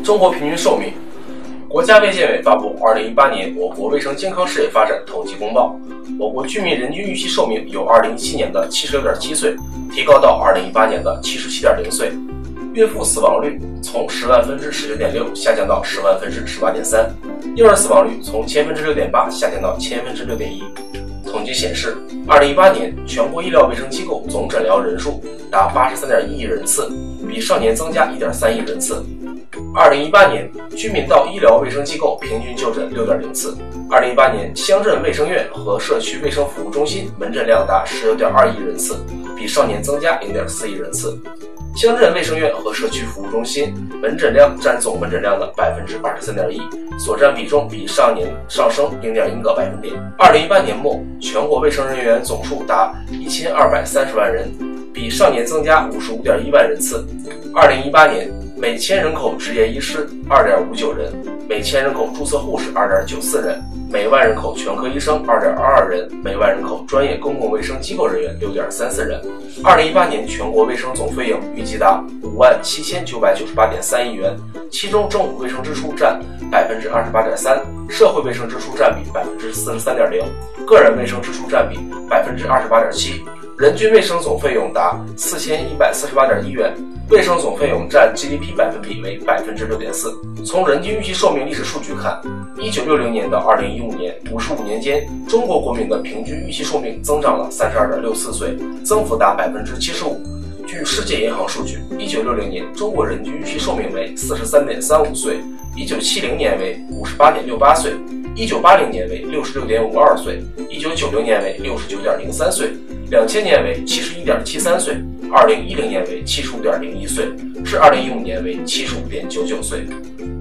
中国平均寿命。国家卫健委发布2018年我国卫生健康事业发展统计公报，我国居民人均预期寿命由2017年的76.7岁提高到2018年的77.0岁，孕妇死亡率从10万分之19.6下降到10万分之18.3，婴儿死亡率从1000分之6.8下降到1000分之6.1。统计显示，2018年全国医疗卫生机构总诊疗人数达83.1亿人次，比上年增加1.3亿人次。2018年居民到医疗卫生机构平均就诊6.0次。2018年乡镇卫生院和社区卫生服务中心门诊量达19.2亿人次，比上年增加0.4亿人次。乡镇卫生院和社区服务中心门诊量占总门诊量的23.1%，所占比重比上年上升0.1个百分点。2018年末，全国卫生人员总数达1230万人，比上年增加55.1万人次。2018年，每千人口执业医师2.59人，每千人口注册护士2.94人，每万人口全科医生2.22人，每万人口专业公共卫生机构人员6.34人。2018年全国卫生总费用预计达57998.3亿元，其中政府卫生支出占28.3%，社会卫生支出占比43.0%，个人卫生支出占比28.7%，人均卫生总费用达4148.1元。卫生总费用占 GDP 百分比为6.4%。从人均预期寿命历史数据看，1960年到2015年55年间，中国国民的平均预期寿命增长了32.64岁，增幅达75%。据世界银行数据，1960年中国人均预期寿命为43.35岁，1970年为58.68岁，1980年为66.52岁，1990年为69.03岁，2000年为71.73岁，2010年为75.01岁，至2015年为75.99岁。